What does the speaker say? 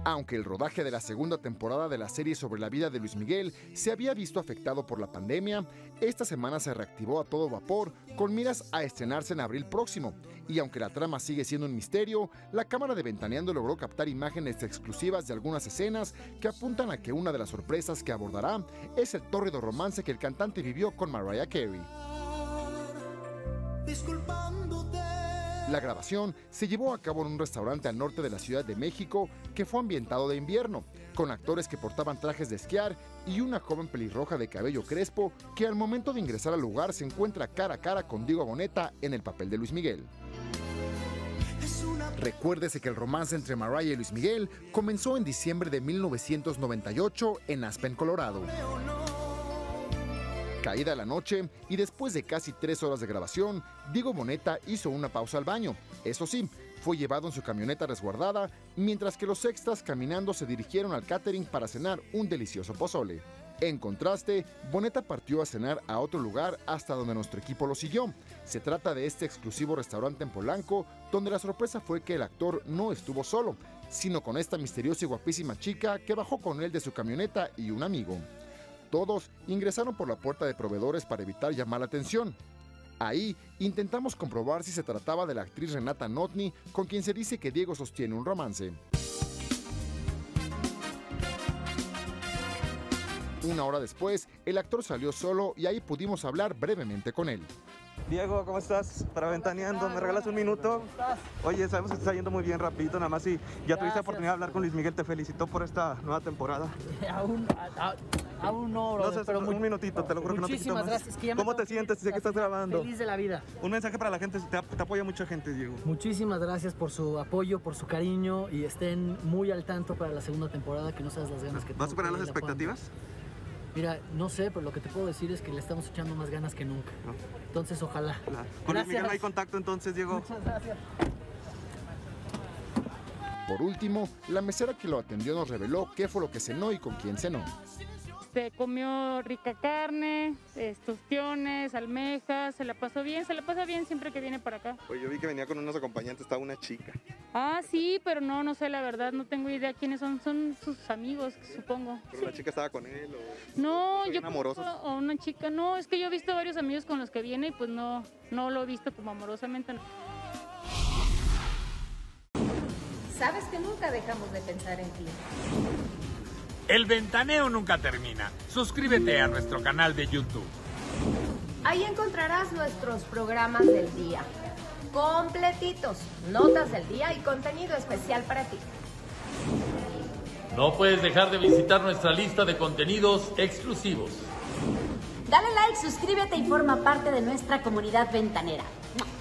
Aunque el rodaje de la segunda temporada de la serie sobre la vida de Luis Miguel se había visto afectado por la pandemia, esta semana se reactivó a todo vapor con miras a estrenarse en abril próximo. Y aunque la trama sigue siendo un misterio, la cámara de Ventaneando logró captar imágenes exclusivas de algunas escenas que apuntan a que una de las sorpresas que abordará es el tórrido romance que el cantante vivió con Mariah Carey. La grabación se llevó a cabo en un restaurante al norte de la Ciudad de México que fue ambientado de invierno, con actores que portaban trajes de esquiar y una joven pelirroja de cabello crespo que al momento de ingresar al lugar se encuentra cara a cara con Diego Boneta en el papel de Luis Miguel. Recuérdese que el romance entre Mariah y Luis Miguel comenzó en diciembre de 1998 en Aspen, Colorado. Caída la noche y después de casi 3 horas de grabación, Diego Boneta hizo una pausa al baño. Eso sí, fue llevado en su camioneta resguardada, mientras que los extras caminando se dirigieron al catering para cenar un delicioso pozole. En contraste, Boneta partió a cenar a otro lugar hasta donde nuestro equipo lo siguió. Se trata de este exclusivo restaurante en Polanco, donde la sorpresa fue que el actor no estuvo solo, sino con esta misteriosa y guapísima chica que bajó con él de su camioneta y un amigo. Todos ingresaron por la puerta de proveedores para evitar llamar la atención. Ahí intentamos comprobar si se trataba de la actriz Renata Notni, con quien se dice que Diego sostiene un romance. Una hora después, el actor salió solo y ahí pudimos hablar brevemente con él. Diego, ¿cómo estás? Para Ventaneando, ¿me regalas un minuto? Oye, sabemos que te está yendo muy bien rapidito, nada más si ya tuviste oportunidad de hablar con Luis Miguel, te felicitó por esta nueva temporada. Aún no, bro, no sé, pero un minutito, te lo juro que no te quito más. Gracias, que ¿Cómo te sientes? Sé que estás grabando. Feliz de la vida. Un mensaje para la gente, te apoya mucha gente, Diego. Muchísimas gracias por su apoyo, por su cariño y estén muy al tanto para la segunda temporada, que no sabes las ganas que tengo. ¿Vas a superar las expectativas? Mira, no sé, pero lo que te puedo decir es que le estamos echando más ganas que nunca. No. Entonces, ojalá. Con Luis Miguel no hay contacto entonces, Diego. Muchas gracias. Por último, la mesera que lo atendió nos reveló qué fue lo que cenó y con quién cenó. Comió rica carne, ostiones, almejas, se la pasa bien siempre que viene para acá. Oye, yo vi que venía con unos acompañantes, estaba una chica. Ah, sí, pero no sé la verdad, no tengo idea quiénes son sus amigos, supongo. ¿Pero la chica estaba con él o...? No, yo amorosos? O una chica, no, es que yo he visto varios amigos con los que viene y pues no lo he visto como amorosamente. No. Sabes que nunca dejamos de pensar en ti. El ventaneo nunca termina. Suscríbete a nuestro canal de YouTube. Ahí encontrarás nuestros programas del día, completitos, notas del día y contenido especial para ti. No puedes dejar de visitar nuestra lista de contenidos exclusivos. Dale like, suscríbete y forma parte de nuestra comunidad ventanera.